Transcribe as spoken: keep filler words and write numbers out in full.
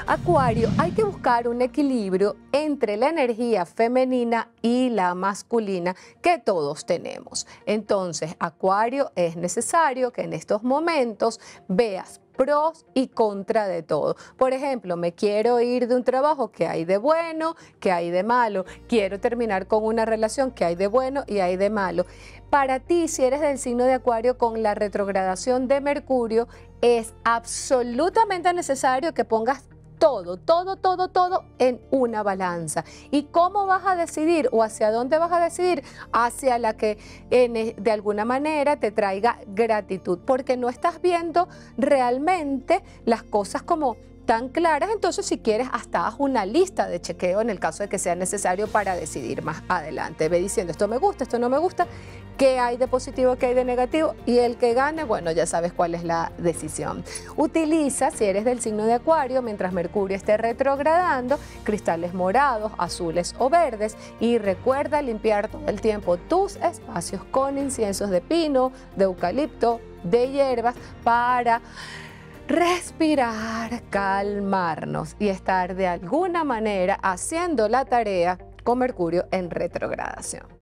Acuario, hay que buscar un equilibrio entre la energía femenina y la masculina que todos tenemos. Entonces, Acuario, es necesario que en estos momentos veas pros y contra de todo. Por ejemplo, me quiero ir de un trabajo, ¿qué hay de bueno? ¿Qué hay de malo? Quiero terminar con una relación, ¿qué hay de bueno y hay de malo? Para ti, si eres del signo de Acuario, con la retrogradación de Mercurio, es absolutamente necesario que pongas todo, todo, todo, todo en una balanza. ¿Y cómo vas a decidir o hacia dónde vas a decidir? Hacia la que en, de alguna manera te traiga gratitud, porque no estás viendo realmente las cosas como tan claras. Entonces, si quieres, hasta haz una lista de chequeo en el caso de que sea necesario para decidir más adelante. Ve diciendo, esto me gusta, esto no me gusta, qué hay de positivo, qué hay de negativo, y el que gane, bueno, ya sabes cuál es la decisión. Utiliza, si eres del signo de Acuario, mientras Mercurio esté retrogradando, cristales morados, azules o verdes, y recuerda limpiar todo el tiempo tus espacios con inciensos de pino, de eucalipto, de hierbas, para respirar, calmarnos y estar de alguna manera haciendo la tarea con Mercurio en retrogradación.